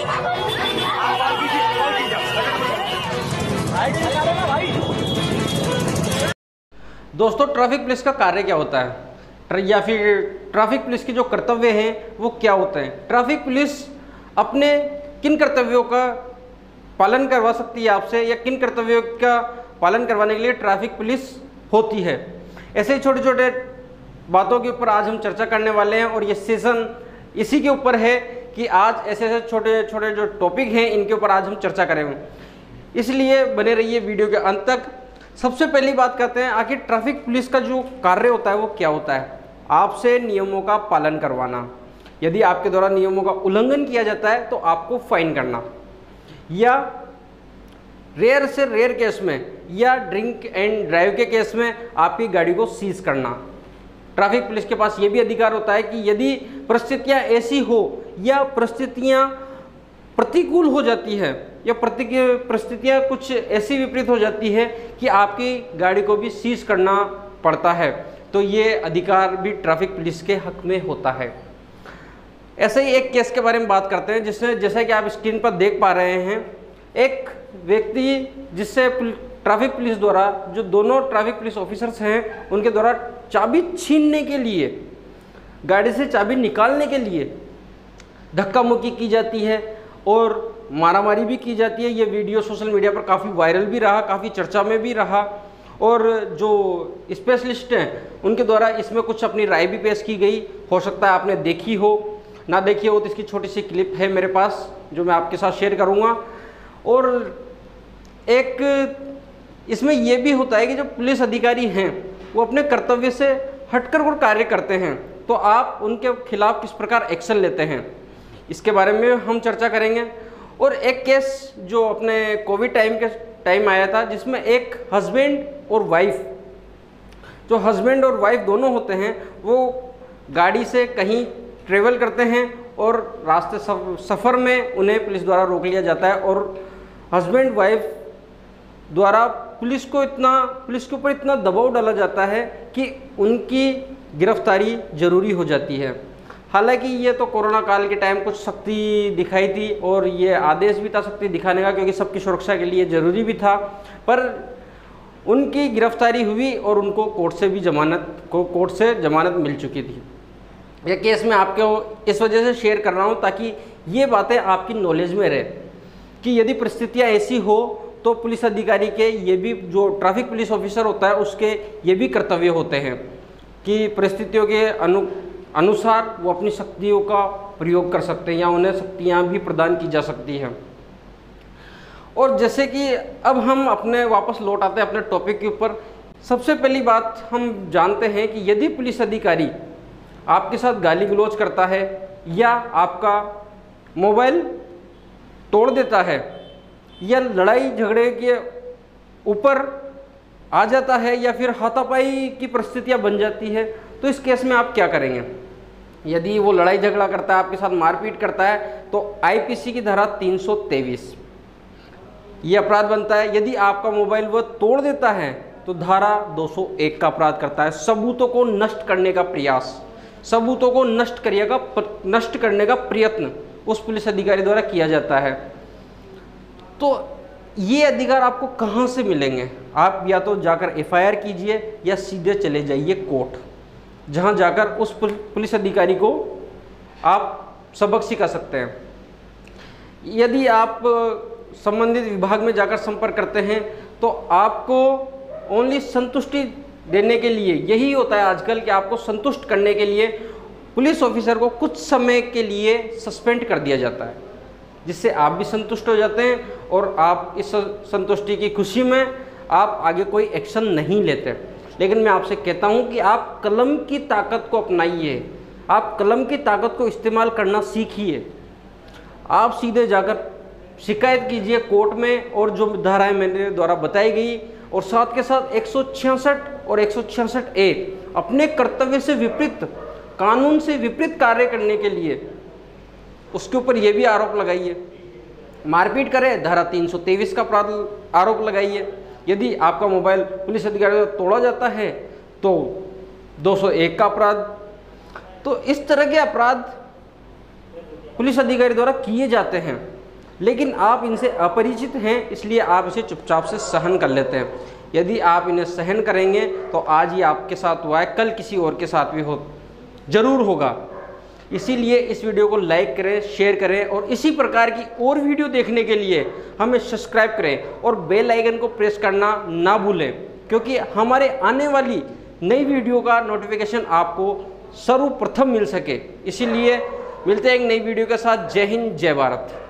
दोस्तों, traffic police का कार्य क्या होता है या फिर ट्रैफिक पुलिस के जो कर्तव्य हैं वो क्या होते हैं? ट्रैफिक पुलिस अपने किन कर्तव्यों का पालन करवा सकती है आपसे, या किन कर्तव्यों का पालन करवाने के लिए ट्रैफिक पुलिस होती है? ऐसे ही छोटे छोटे बातों के ऊपर आज हम चर्चा करने वाले हैं, और ये सेशन इसी के ऊपर है कि आज ऐसे ऐसे छोटे छोटे जो टॉपिक हैं इनके ऊपर आज हम चर्चा करेंगे। इसलिए बने रहिए वीडियो के अंत तक। सबसे पहली बात करते हैं, आखिर ट्रैफिक पुलिस का जो कार्य होता है वो क्या होता है? आपसे नियमों का पालन करवाना। यदि आपके द्वारा नियमों का उल्लंघन किया जाता है तो आपको फाइन करना, या रेयर से रेयर केस में या ड्रिंक एंड ड्राइव के केस में आपकी गाड़ी को सीज करना। ट्रैफिक पुलिस के पास ये भी अधिकार होता है कि यदि परिस्थितियां ऐसी हो या परिस्थितियां प्रतिकूल हो जाती है या परिस्थितियां कुछ ऐसी विपरीत हो जाती है कि आपकी गाड़ी को भी सीज करना पड़ता है, तो ये अधिकार भी ट्रैफिक पुलिस के हक में होता है। ऐसे ही एक केस के बारे में बात करते हैं, जिसमें जैसा कि आप स्क्रीन पर देख पा रहे हैं, एक व्यक्ति जिससे ट्रैफिक पुलिस द्वारा, जो दोनों ट्रैफिक पुलिस ऑफिसर्स हैं उनके द्वारा चाबी छीनने के लिए, गाड़ी से चाबी निकालने के लिए धक्का मुक्की की जाती है और मारामारी भी की जाती है। ये वीडियो सोशल मीडिया पर काफ़ी वायरल भी रहा, काफ़ी चर्चा में भी रहा, और जो स्पेशलिस्ट हैं उनके द्वारा इसमें कुछ अपनी राय भी पेश की गई। हो सकता है आपने देखी हो, ना देखी हो तो इसकी छोटी सी क्लिप है मेरे पास जो मैं आपके साथ शेयर करूँगा। और एक इसमें यह भी होता है कि जो पुलिस अधिकारी हैं वो अपने कर्तव्य से हटकर वो कार्य करते हैं, तो आप उनके खिलाफ किस प्रकार एक्शन लेते हैं, इसके बारे में हम चर्चा करेंगे। और एक केस जो अपने कोविड टाइम आया था, जिसमें एक हस्बैंड और वाइफ, जो हस्बैंड और वाइफ दोनों होते हैं, वो गाड़ी से कहीं ट्रेवल करते हैं और रास्ते सफ़र में उन्हें पुलिस द्वारा रोक लिया जाता है, और हस्बैंड वाइफ द्वारा पुलिस के ऊपर इतना दबाव डाला जाता है कि उनकी गिरफ्तारी जरूरी हो जाती है। हालांकि ये तो कोरोना काल के टाइम कुछ सख्ती दिखाई थी, और ये आदेश भी था सख्ती दिखाने का, क्योंकि सबकी सुरक्षा के लिए ज़रूरी भी था, पर उनकी गिरफ्तारी हुई और उनको कोर्ट से जमानत मिल चुकी थी। यह केस मैं आपको इस वजह से शेयर कर रहा हूँ ताकि ये बातें आपकी नॉलेज में रहे कि यदि परिस्थितियाँ ऐसी हो तो पुलिस अधिकारी के ये भी, जो ट्रैफिक पुलिस ऑफिसर होता है उसके ये भी कर्तव्य होते हैं कि परिस्थितियों के अनुसार वो अपनी शक्तियों का प्रयोग कर सकते हैं या उन्हें शक्तियाँ भी प्रदान की जा सकती हैं। और जैसे कि अब हम अपने वापस लौट आते हैं अपने टॉपिक के ऊपर। सबसे पहली बात हम जानते हैं कि यदि पुलिस अधिकारी आपके साथ गाली गलौज करता है या आपका मोबाइल तोड़ देता है या लड़ाई झगड़े के ऊपर आ जाता है या फिर हाथापाई की परिस्थितियां बन जाती है, तो इस केस में आप क्या करेंगे? यदि वो लड़ाई झगड़ा करता है, आपके साथ मारपीट करता है, तो आईपीसी की धारा 323 ये अपराध बनता है। यदि आपका मोबाइल वो तोड़ देता है तो धारा 201 का अपराध करता है। सबूतों को नष्ट करने का प्रयास, सबूतों को नष्ट करने का प्रयत्न उस पुलिस अधिकारी द्वारा किया जाता है। तो ये अधिकार आपको कहाँ से मिलेंगे? आप या तो जाकर एफआईआर कीजिए या सीधे चले जाइए कोर्ट, जहाँ जाकर उस पुलिस अधिकारी को आप सबक सिखा सकते हैं। यदि आप संबंधित विभाग में जाकर संपर्क करते हैं तो आपको ओनली संतुष्टि देने के लिए, यही होता है आजकल कि आपको संतुष्ट करने के लिए पुलिस ऑफिसर को कुछ समय के लिए सस्पेंड कर दिया जाता है, जिससे आप भी संतुष्ट हो जाते हैं और आप इस संतुष्टि की खुशी में आप आगे कोई एक्शन नहीं लेते। लेकिन मैं आपसे कहता हूं कि आप कलम की ताकत को अपनाइए, आप कलम की ताकत को इस्तेमाल करना सीखिए। आप सीधे जाकर शिकायत कीजिए कोर्ट में, और जो धाराएं मेरे द्वारा बताई गई, और साथ के साथ 166 और 166A अपने कर्तव्य से विपरीत, कानून से विपरीत कार्य करने के लिए उसके ऊपर यह भी आरोप लगाइए। मारपीट करे, धारा 323 का अपराध आरोप लगाइए। यदि आपका मोबाइल पुलिस अधिकारी द्वारा तोड़ा जाता है तो 201 का अपराध। तो इस तरह के अपराध पुलिस अधिकारी द्वारा किए जाते हैं, लेकिन आप इनसे अपरिचित हैं, इसलिए आप इसे चुपचाप से सहन कर लेते हैं। यदि आप इन्हें सहन करेंगे तो आज ही आपके साथ हुआ है, कल किसी और के साथ भी ज़रूर होगा। इसीलिए इस वीडियो को लाइक करें, शेयर करें और इसी प्रकार की और वीडियो देखने के लिए हमें सब्सक्राइब करें और बेल आइकन को प्रेस करना ना भूलें, क्योंकि हमारे आने वाली नई वीडियो का नोटिफिकेशन आपको सर्वप्रथम मिल सके। इसीलिए मिलते हैं एक नई वीडियो के साथ। जय हिंद, जय भारत।